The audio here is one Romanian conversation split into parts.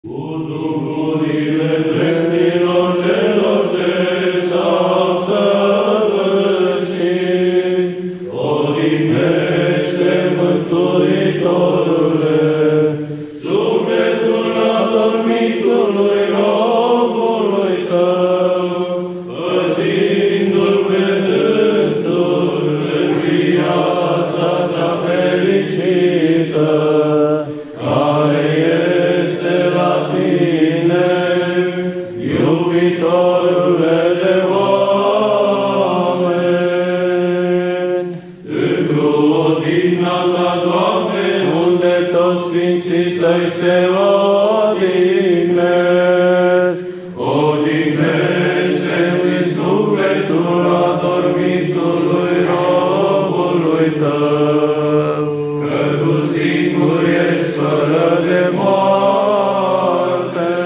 Cu duhurile preților celor ce s-au săvârșit, odihnește, Mântuitorule, sufletul adormitului robului Tău, păzindu-l pe dânsul în viața cea fericită, care este la Tine, iubitorule de oameni. Într-o odihna Ta, Doamne, unde toți Sfinții Tăi se odihnesc, odihnește și sufletul adormitului robului Tău, că Tu singur ești fără de moarte.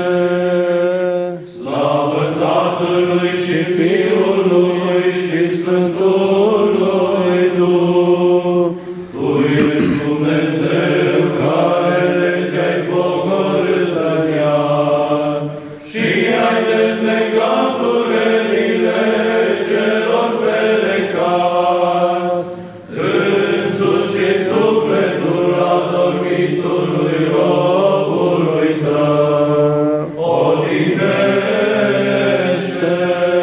Slavă Tatălui și Fiului și Sfântului Duh, Tu ești Dumnezeu care Te-ai pogorât în ea și ai dezlegat durerile celor ferecați, însuși și sufletul adormitului robului Tău, odihnește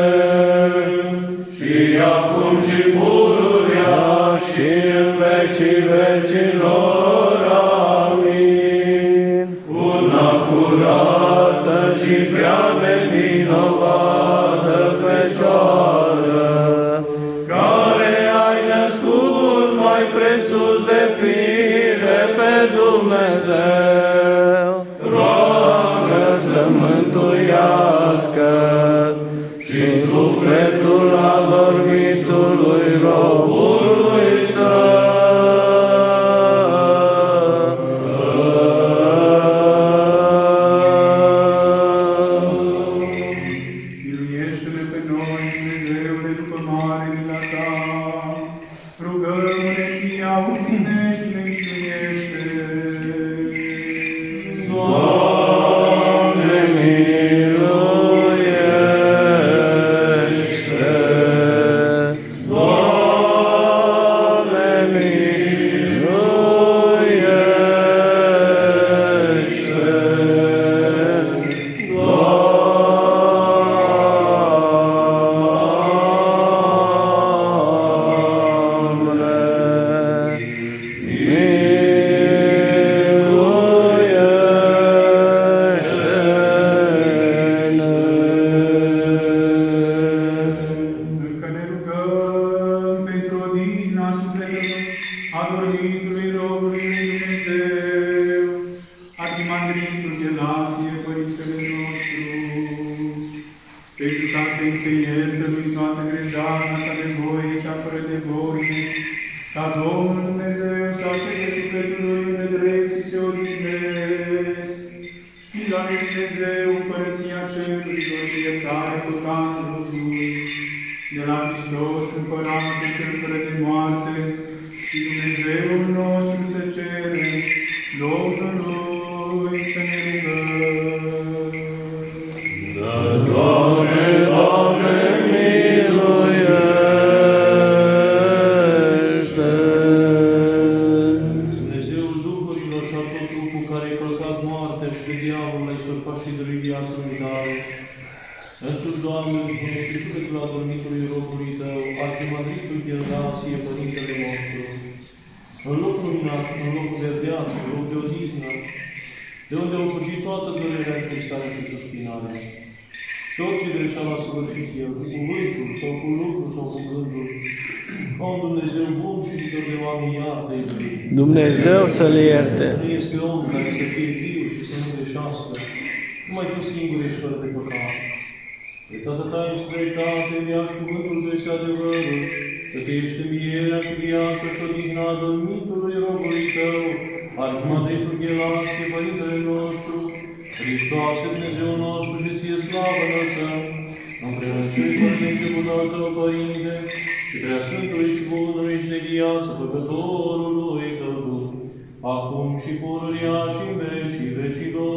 și acum și pururea și în vecii vecilor. Amin. Una curată și prea nevinovată Fecioară, care ai născut mai presus de fire pe Dumnezeu, roagă să mântuiască și sufletul adormitului robului Tău. Miluiește-ne pe noi, Dumnezeule, după mare mila Ta. Rugăm-ne Ție, auzi-ne și ne miluiește. Doamne, miluiește! Doamne, miluiește! Încă ne rugăm pentru odihna sufletului adormitului robului lui Dumnezeu, Arhimandritul Gelasie, Părintele nostru, pentru ca să-i se ierte lui toată greșeala ca de voie, cea fără de voie, ca Domnul Dumnezeu să așeze sufletul lui unde drepții se odihnesc. Mila lui Dumnezeu, Împărăția Cerurilor și iertarea păcatelor, de la Hristos, Împărate, Cel fără de moarte, și Dumnezeul nostru să cere, Domnului să ne rugăm. Da, Doamne, Doamne, miluiește! Dumnezeul Duhurilor și a tot trupul care ai călcat moartea și pe diavol l-ai surpat și dăruit viață lui Dare. Însuși, Doamne, duhunește sufletul adormitului robului Tău, Arhimandritul Gelasie, Părintele nostru, în loc luminat, în locul de viață, în loc de odihnă, de unde au fugit toată durerea, întristarea și suspinarea. Și orice greșeală a săvârșit El, cu cuvântul, sau cu lucru, sau cu gândul, ca un Dumnezeu bun și iubitor de oameni, iartă, iubit. Dumnezeu să-l ierte. Nu este om care să fie viu și să nu greșească. Numai Tu singur ești fără de păcat. Pe Tată Ta ești dreptate, ea și cuvântul Tău este adevărul, că Tu ești învierea și viața și odihna adormitului robului Tău, Arhimandritul Gelasie, Părintele nostru, Hristoase, Dumnezeu nostru, și Ție slavă înălțăm, împreună și Părinte început al Tău, Părinte, și Preasfântului și Bunului și de viață, Făcătorului Tău Duh, acum și pururia și în vecii vecilor.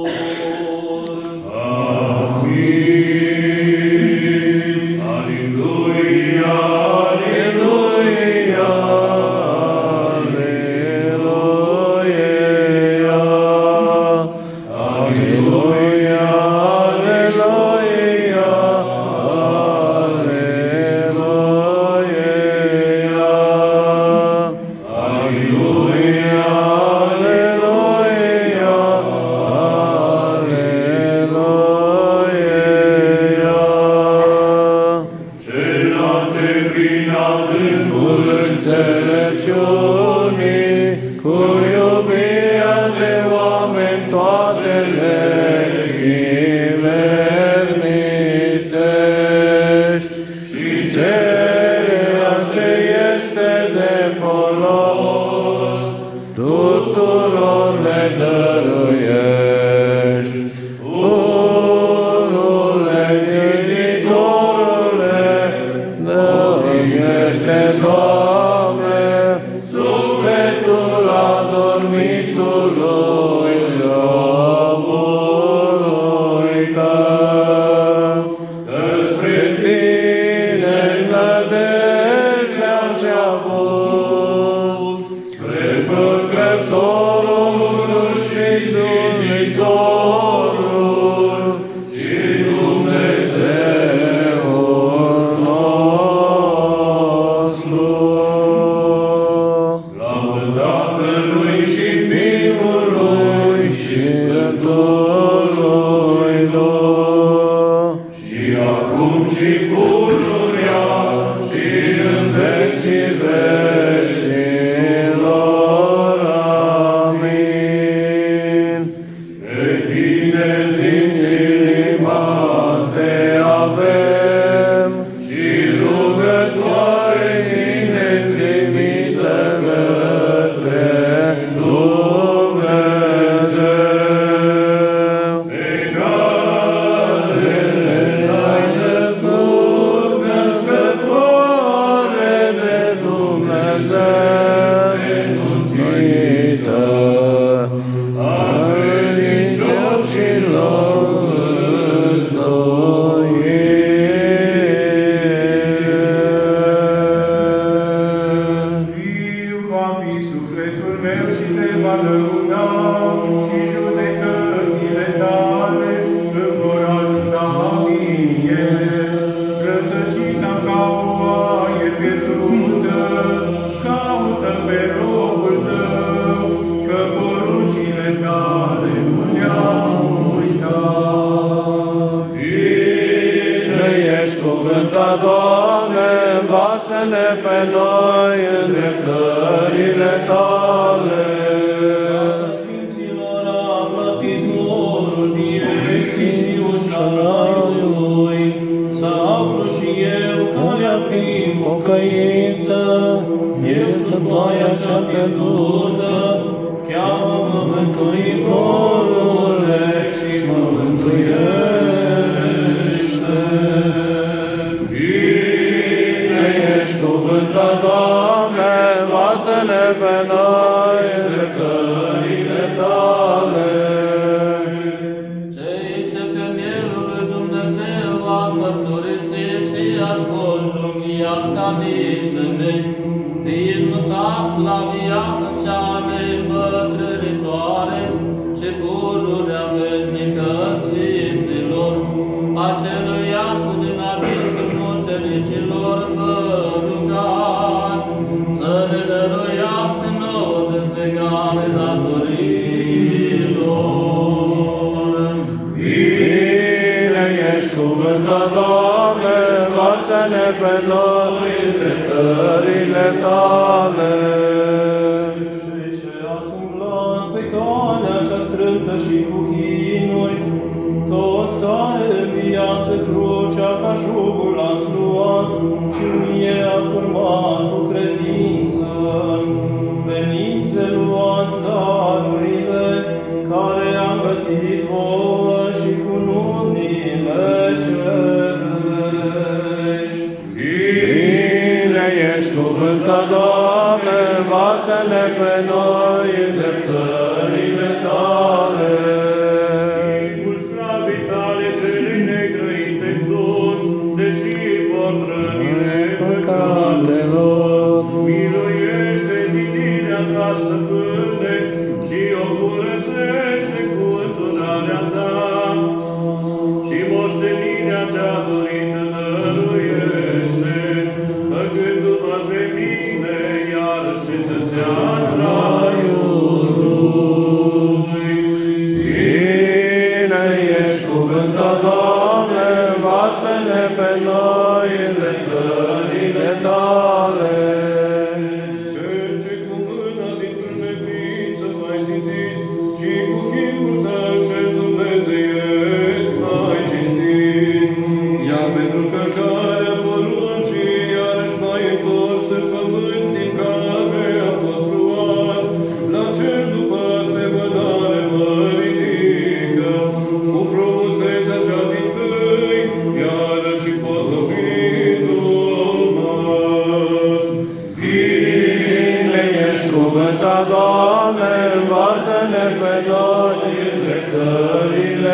Învață-ne pe noi în dreptările tale.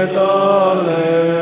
tale.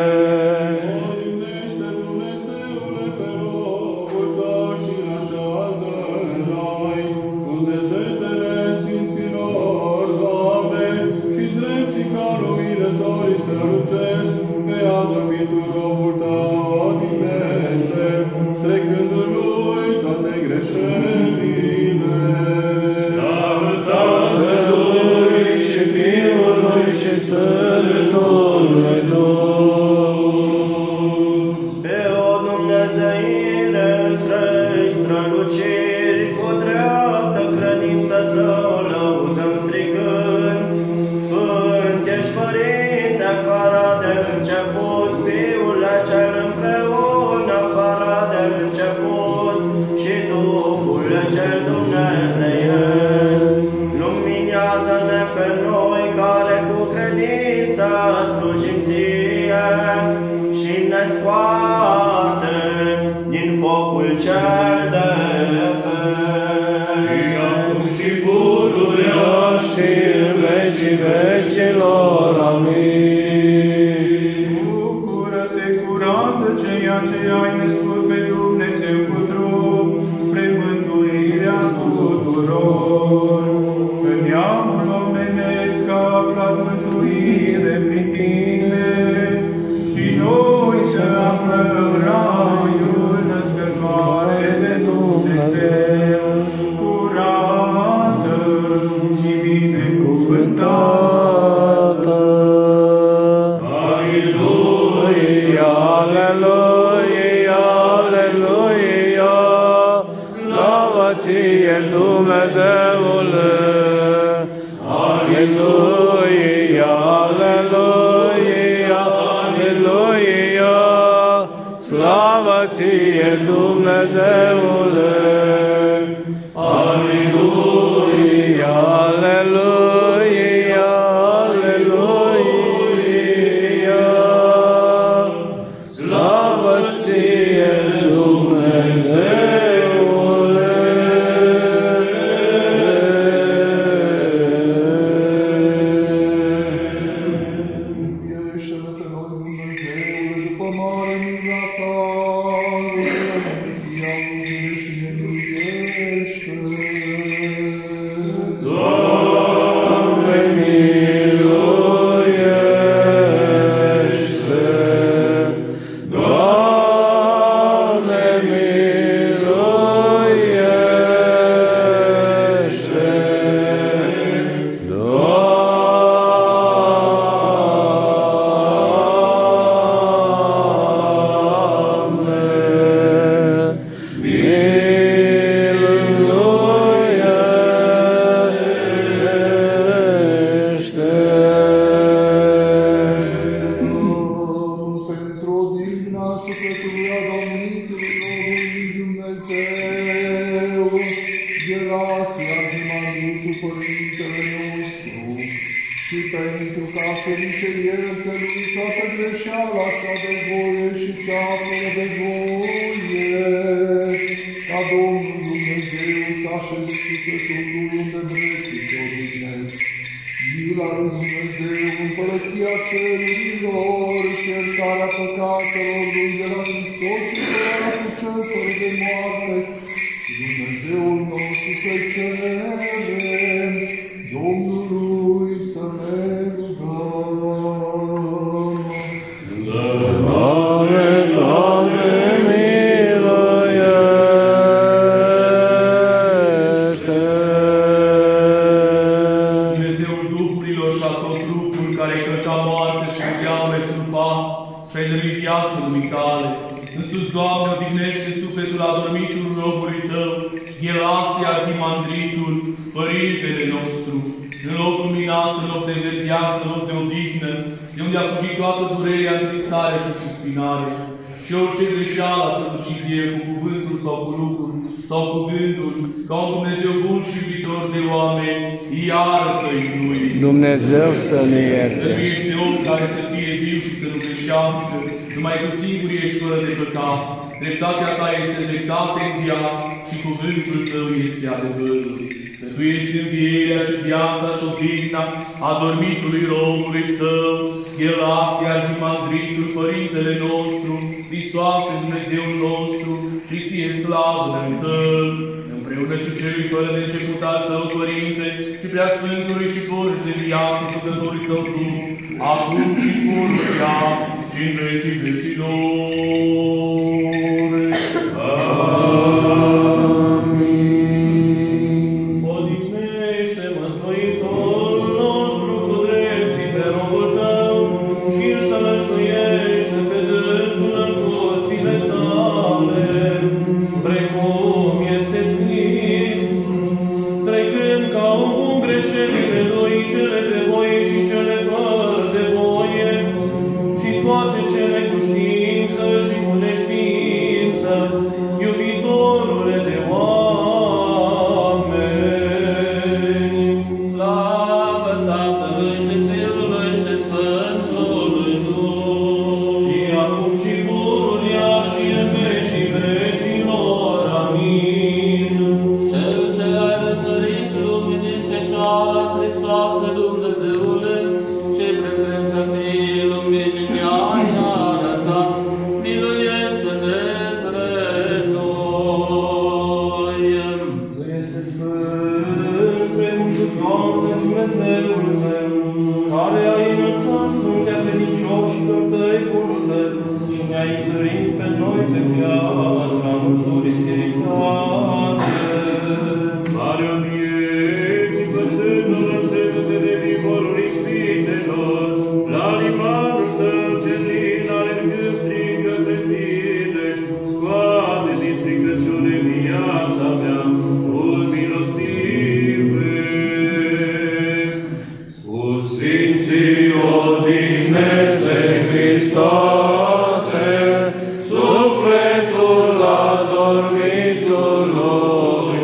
Vecilor, amin. Bucură-te, curată, ceea ce ai născut pe Dumnezeu cu trup, spre mântuirea tuturor. Că neamul omenesc a aflat mântuire prin tine și noi să aflăm raiul născătoare de Dumnezeu, curată și binecuvântată. Dumnezeule, aleluia, aleluia, aleluia, slavă ție, Dumnezeule, aleluia, aleluia, aleluia, slavă ție, Dumnezeule. Dumnezeu să ne ierte. Dăruiește om care să fie viu și să nu greșească, numai tu singur ești fără de păcat. Dreptatea ta este dreptate în viață și cuvântul tău este adevărul. că Tu ești învierea și viața și odihna adormitului robului Tău, Gelația, Arhimandritul, Părintele nostru, Hristoase, Dumnezeul nostru, și Ție slavă înălțăm, împreună și Celui fără de început al Tău, Părinte, și Preasfântului și Porci de viață, Făcătorului Tău Duh, acum și pururea și în vecii vecilor. Amin. Odihnește, Mântuitorul nostru, cu drepții pe robul Tău și îl sălășluiește pe dânsul în curțile Tale, precum este scris, trecând ca un bun greșelile Lui, cele de voie și cele fără de voie, și toate cele cu știință și cu neștiință, iubitorule de oameni. Slavă Tatălui și Fiului și Sfântului Duh, Și acum și pururea și în vecii vecilor. Amin. Cel ce ai răsărit lumii din Fecioara, Hristoase Dumnezeule, și pregrând să fii luminii ne-ai arătat, miluiește-ne pre noi. Tu este sfânt, precum Doamne Dumnezeul meu, care ai înălțat fruntea credincioșilor Tăi curte și ne-ai întărit pe noi pe piatra mărturisirii Tale. Marea vieții, păsându-l înțelese de vivorul ispitelor, la limanul Tău cel lin alergând strigă pe Tine, scoate din stricăciune viața mea, Duhul milostive. Cu Sfinții odihnește, Hristoase, sufletul adormitului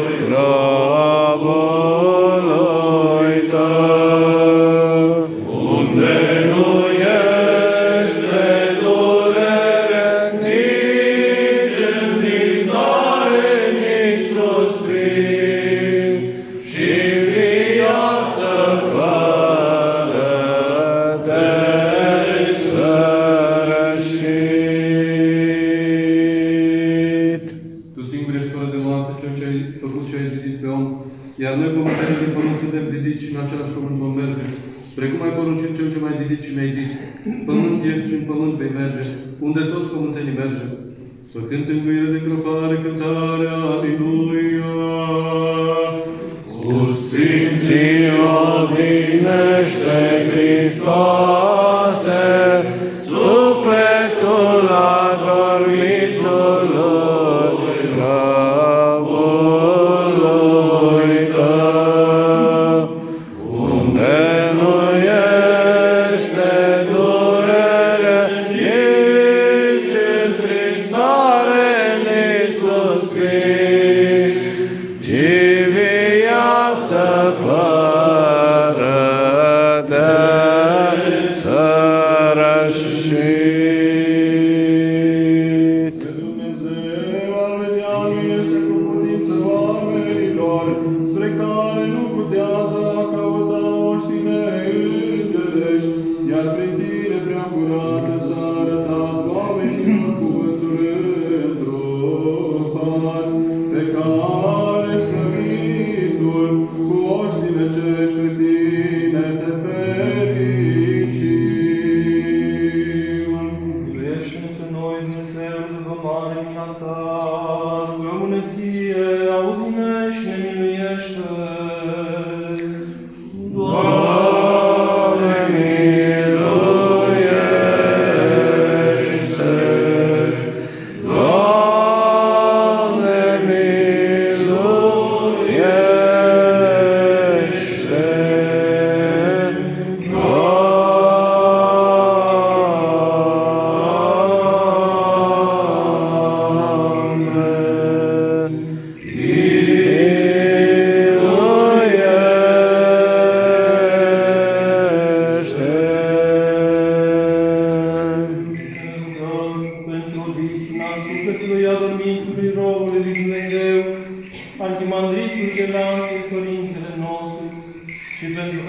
robului Tău. Unde nu este durere, nici întristare, nici suspin, și viață fără de sărășit. Tu singur ești fără de moarte, Cel ce ai făcut și ai zidit pe om, iar noi pământenii din pământ suntem zidiți și în același pământ vom merge. Precum ai poruncit Cel ce m-ai zidit și mi-ai zis, pământ ești și în pământ vei merge, unde toți pământenii mergem. Făcând înguire de gropare, cântarea Aleluia. Cu Sfinții odihnește, Hristoase, sufletul adormitului robului Tău. Unde nu este durere, nici întristare, nici suspin, ci viață fără de sărășit. Dumnezeu al medianului este cu putință oamenilor, spre care nu putează a căuta oștine îngerești, iar prin Tine prea curată s-a arătat oamenilor cuvântul întrupat, pe care slăvitul cu oștine cești pe Tine te fericim. Miluiește-ne pe noi, Dumnezeu, după mare mina Ta, rugăm-ne Ție, auzi-ne și ne miluiește. Doamne, miluiește!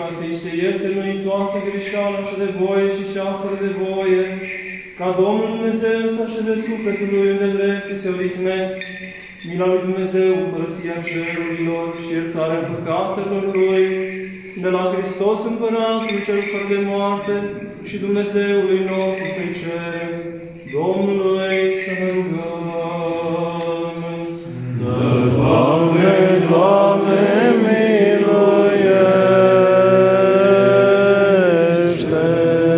ca să-i se ierte lui toată greșeala și de voie și cea fără de voie, ca Domnul Dumnezeu să așeze sufletul lui unde drept și se odihnesc, mila lui Dumnezeu, împărăția cerurilor și iertarea păcatelor lui, de la Hristos Împăratul cel fără de moarte și Dumnezeului nostru să-i cerem, Domnului să ne rugăm. Doamne, Doamne, miluiește!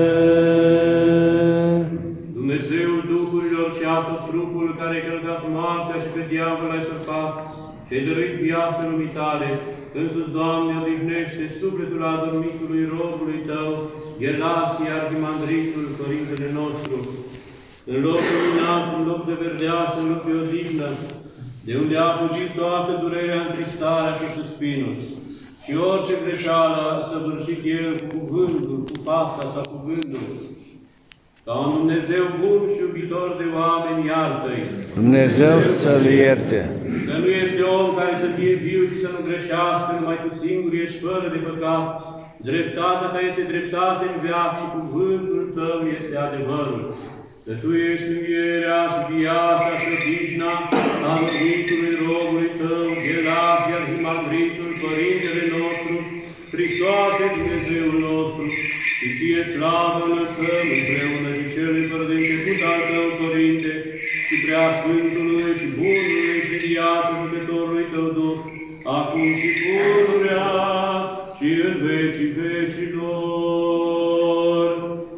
Dumnezeul Duhurilor și apă trupul care ai călcat moartea și pe diavol ai surpat și ai dăruit viață lumii tale, însuți, Doamne, odihnește sufletul adormitului robului Tău, Ghelasie, arhimandritul, Părintele nostru, în locul minat, în loc de verdeață, în loc de odihnă, de unde a fugit toată durerea, întristarea și suspinul, și orice greșeală a săvârșit El cu cuvântul, cu fapta sau cu gândul. Ca un Dumnezeu bun și iubitor de oameni, iartă-i. Dumnezeu să-l ierte. Că nu este om care să fie viu și să nu greșească, numai tu singur ești fără de păcat. Dreptatea ta este dreptate în veac și cuvântul tău este adevărul. Că tu ești învierea și viața și odihna adormitului robului tău, Ghelasie, arhimandritul, Părintele nostru, Hristoase, Dumnezeul nostru, și ție slavă înălțăm împreună și celui fără de început al tău, Părinte, și preasfântului și bunului și viață Dumnezeului tău Duh, acum și pururea și în vecii vecilor.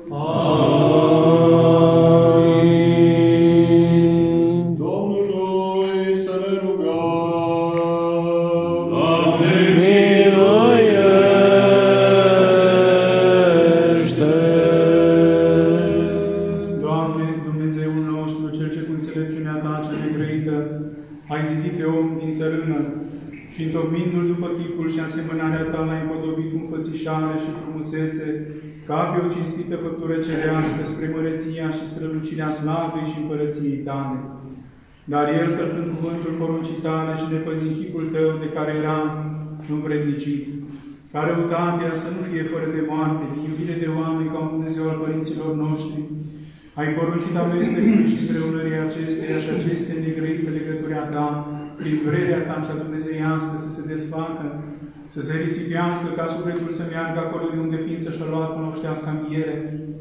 Amin. Domnului să ne rugăm. Doamne, miluiește! Doamne, Dumnezeul nostru, Cel ce cu înțelepciunea Ta cea negrăită ai zidit pe om din țărână și întocmindu-l după chipul și asemănarea Ta l-ai împodobit cu înfățișare și frumusețe, ca pe o cinstită făptură cerească spre măreția și strălucirea slavei și împărăției Tale. Dar El, călcând cuvântul poruncii Tale și nepăzind chipul Tău de care era învrednicit, ca răutatea să nu fie fără de moarte, din iubire de oameni ca un Dumnezeu al părinților noștri, ai poruncit amestecului și împreunării acesteia și aceste negrăite legături a Ta, prin vrerea Ta cea dumnezeiască să se desfacă, să se risipească ca sufletul să meargă acolo de unde ființă și-a luat cunoștească înviere,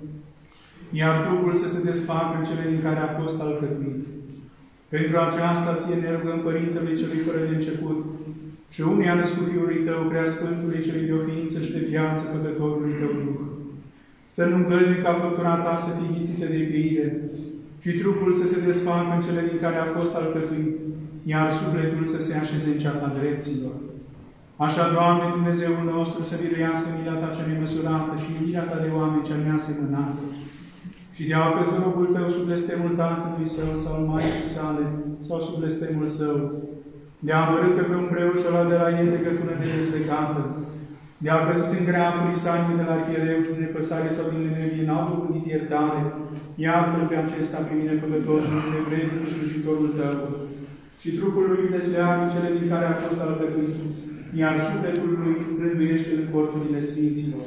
iar trupul să se desfacă în cele din care a fost alcătuit. Pentru aceasta ție ne rugăm, Părintele celui fără de început, și unii a născut Fiului Tău, Preasfântului celui de o ființă și de viață, Făcătorului Tău Duh. Să nu îngădui ca făptura Ta să fie ghițită de pieire, ci trupul să se desfacă în cele din care a fost alcătuit, iar sufletul să se așeze în ceata drepților. Așa, Doamne, Dumnezeul nostru, să biruiască mila Ta cea nemăsurată și iubirea Ta de oameni cea neasemănată, și de a căzut robul Tău sub blestemul Tatălui Său sau Maicii Sale, sau sub blestemul Său, de a amărât pe un preot și-a luat de la el legătură nedeslegată, de a căzut în grea furisanii de la arhiereu și de nepăsare sau din nenelie, n-au dobândit iertare, iartă-l pe acesta pe mine, Făcătorul și de vrednic slujitorul Tău, și trupul lui desleagă cele din care a fost alcătuit, iar sufletul lui rânduiește în corturile Sfinților.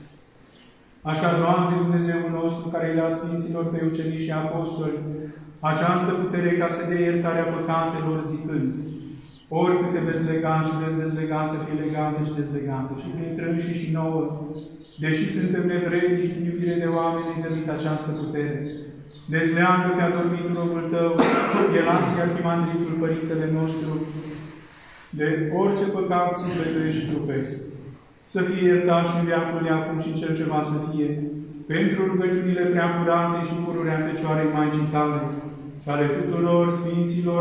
Așa, Doamne, Dumnezeul nostru, care îi da Sfinților pe ucenici și apostoli, această putere ca să dea iertarea păcatelor zicând, ori câte veți lega și veți dezlega să fie legate și dezlegate, și printre înși și nouă, deși suntem nevrednici din iubire de oameni, ne dăruit această putere. Dezleagă pe adormitul robul Tău, Ghelasie, arhimandritul, Părintele nostru, de orice păcat sufletului și trupesc. Să fie iertat și în veacul de acum și în cel ce va să fie, pentru rugăciunile prea curate și pururea Fecioarei Maicii Tale, și ale tuturor Sfinților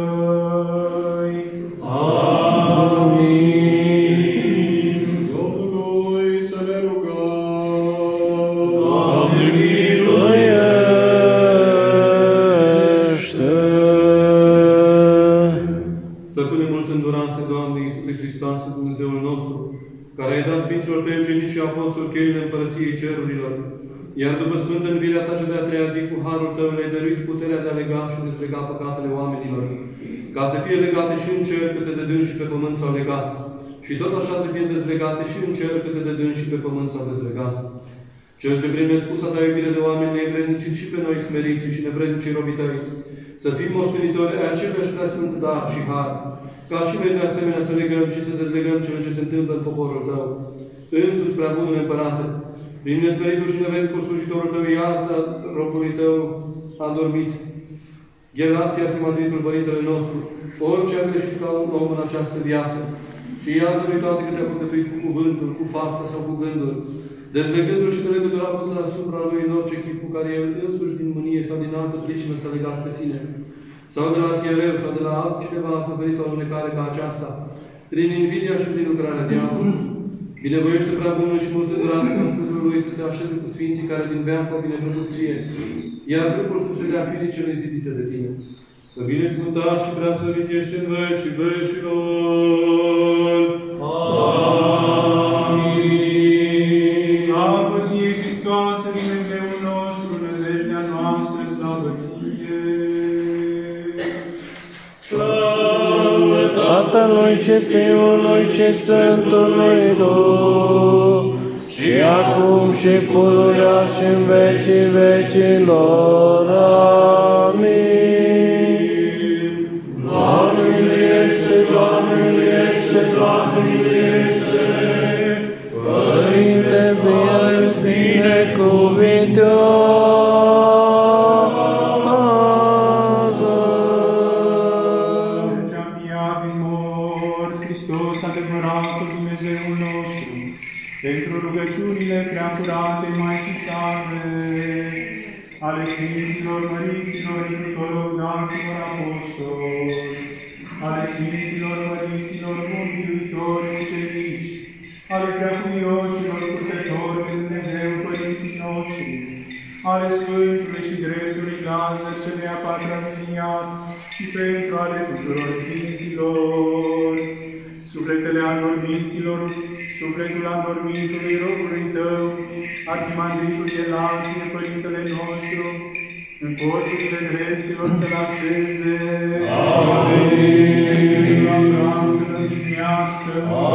Tăi. Amin. Domnului să ne rugăm. Doamne, miluiește! Stăpâne mult îndurate, Doamne Iisuse Hristoase, Dumnezeul nostru, care ai dat Sfinților Tăi ucenici și apostoli cheile Împărăției Cerurilor, iar după Sfântă învierea Ta cea de-a treia zi, cu harul Tău le-ai dăruit puterea de a lega și dezlega păcatele oamenilor, ca să fie legate și în cer câte de dâns și pe pământ s-au legat, și tot așa să fie dezlegate și în cer câte de dâns și pe pământ s-au dezlegat. Cel ce prin nespusa ta iubire de oameni ne-ai vrednicit și pe noi smeriții și nevrednicii robii tăi, să fim moștenitori ai aceleași preasfânt dar și har, ca și noi de asemenea să legăm și să dezlegăm cele ce se întâmplă în poporul tău. Însuți, prea bunul Împărate, prin nesmeritul și nevrednicul slujitorul tău, iartă robului tău adormit, Ghelasie, Arhimandritul, Părintele nostru, orice a greșit ca un om în această viață, și iartă-lui toate câte a păcătuit cu cuvântul, cu fapta sau cu gândul, dezlegându-l și de legătura pusă asupra lui în orice chip cu care el însuși din mânie sau din altă pricină s-a legat pe sine, sau de la arhiereu sau de la altcineva a suferit o alunecare ca aceasta, prin invidia și prin lucrarea diavolului. Binevoiește prea bunul și mult îndurată ca Sfântul lui să se așeze cu Sfinții care din veac au bineplăcuție, iar trupul să se dea firii cele zidite de tine. Că binecuvântat și prea slăvit ești în vecii vecilor. Amin. Slavă ție, Hristoase, Dumnezeul nostru, nădejdea noastră, slavă ție. Tatălui și Fiului și Sfântului Duh, și acum și pururea și în vecii vecilor. Amin. Doamne miliește, Doamne miliește, Doamne miliește, Părinte binecuvintează. Cea înviat din morți, Hristos, adevăratul Dumnezeul nostru, pentru rugăciunile preacurate Maicii sale, ale Sfinților Măriților, întrutor lăudaților apostoli, ale Sfinților Măriților, Mântuitori, ucenici, ale preacuvioșilor, purtători de Dumnezeu, părinții noștri, ale Sfântului și Dreptului Lazar, cel de-a patra ziliniat, și pentru ale tuturor Sfinților, sufletele adormiților, sufletul adormitului robului tău, Arhimandritul Ghelasie, Părintele nostru, în porturile drepților să-l așeze. Amin. Abraham să-l împlinnească.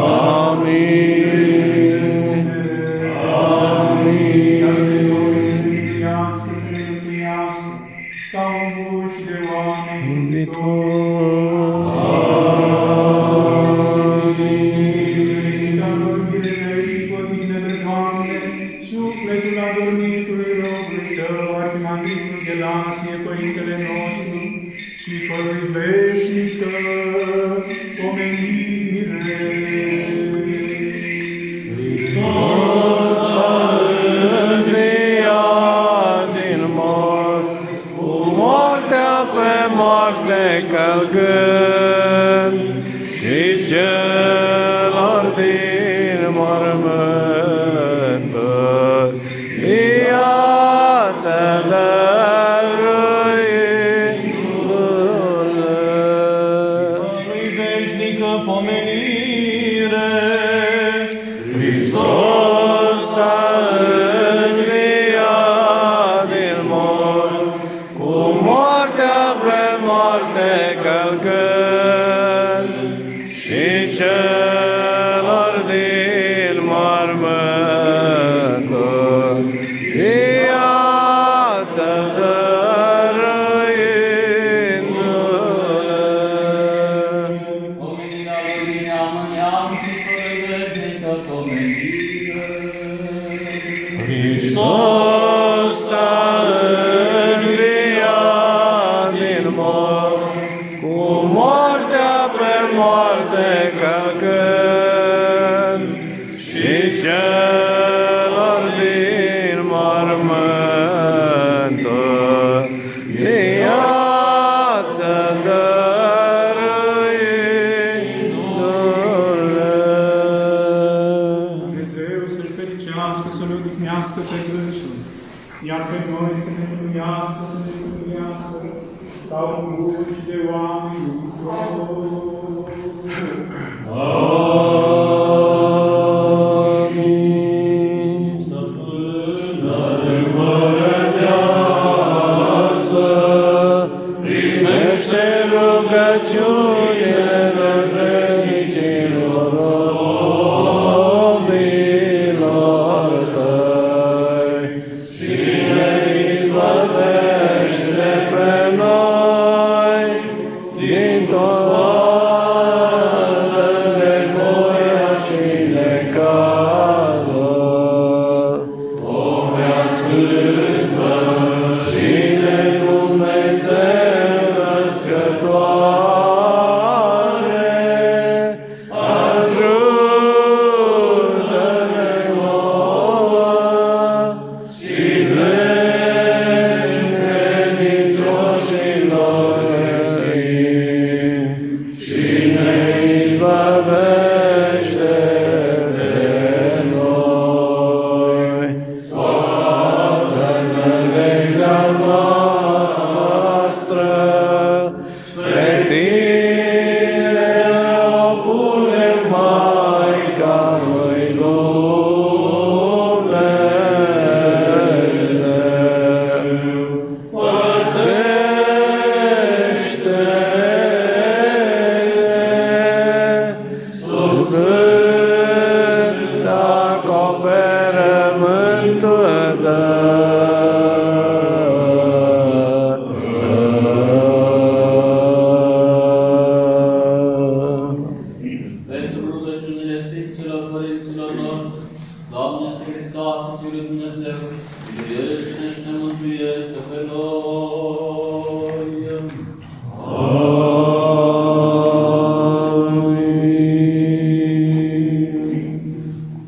Amin. Amin. Iar pe noi să ne mântuiască, să ne mântuiască, ca un buș de oameni mântuitori. Sufletul adormitului robului tău, Arhimandritul Ghelasie, Părintele nostru, și fără-i veșnică pomenire. Hristos a înviat din morți, cu moartea pe moarte călcând, și celor din mormânt viață dăruindu-le. Lui veșnică pomenire, Hristos a înviat din morți, cu moartea pe moarte călcând, și celor din mormânt viață dăruindu-le. Pomenirea lui din neam în neam și fără veșnică pomenire. Hristos a înviat din morți, cu moartea pe moarte călcând, și celor din mormânt viață dăruindu-le. Dumnezeu să-L fericească, să-L odihnească pe dânsul, iar pe noi să ne mântuiască, să ne mântuiască, ca un buș de oameni mântuitori. Amin. Împărăteasă, primește rugăciunile nevrednicilor izbăvește pe noi din toată nevoia și necazul. O prea sfântă și de Dumnezeu născătoare, ajută-ne nouă și necredincioșilor creștini și ne izbăvește de noi. Toată nădejdea noastră spre Tine o punem, Maica lui Dumnezeu. Păzește-ne sub sfânt acoperământul Tău. Pentru rugăciunile Sfinților Părinților noștri, Doamne Hristos, Fiul lui Dumnezeu, miluiește-ne și ne mântuiește pe noi.